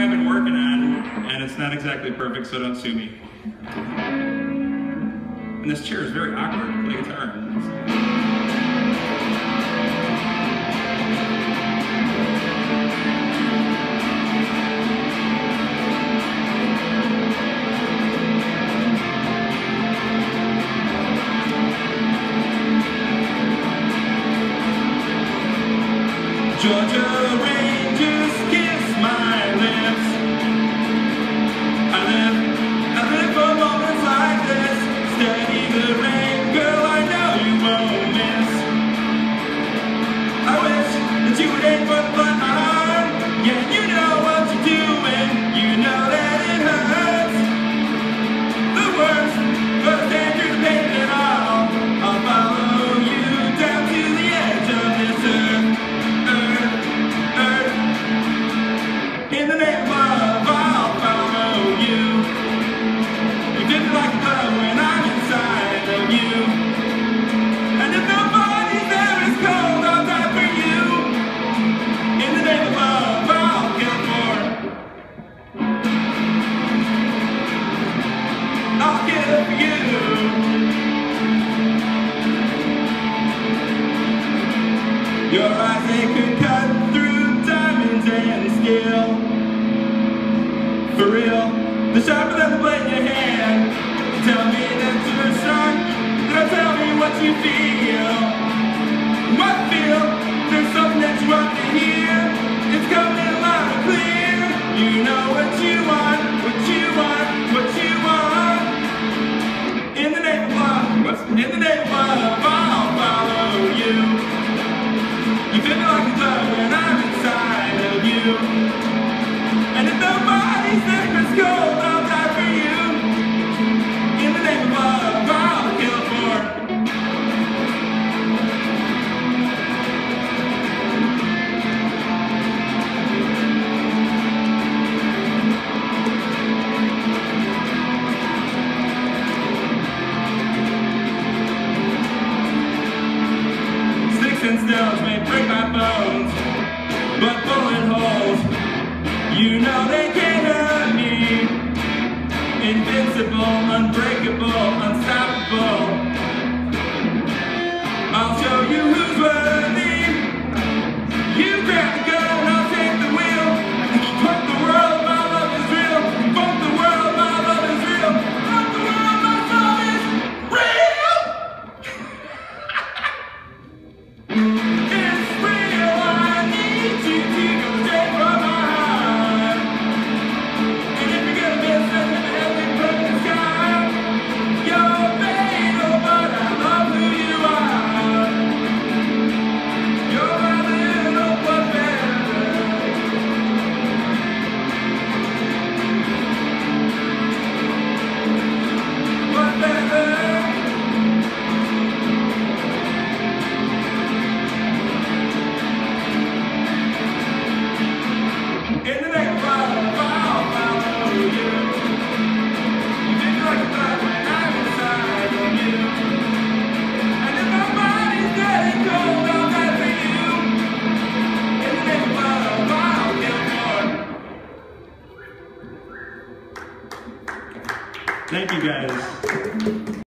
I've been working on, and it's not exactly perfect, so don't sue me. And this chair is very awkward to play guitar. Georgia Rangers kiss my lips. I live for moments like this. Steady the rain, girl, I know you won't miss. I wish that you would aim for the blood in my heart. Yeah, you know what you're doing. You know that it hurts. The worst, but the danger, the pain and all. I'll follow you down to the edge of this earth. In the name of love, I'll follow you. You did me like a glove when I'm inside of you. And if nobody's there is cold, I'll die for you. In the name of love, I'll kill for. I'll kill for you. Your eyes, they could cut through diamonds and steel. For real, the sharper than the blade in your hand. Tell me that you're strong, now tell me what you feel.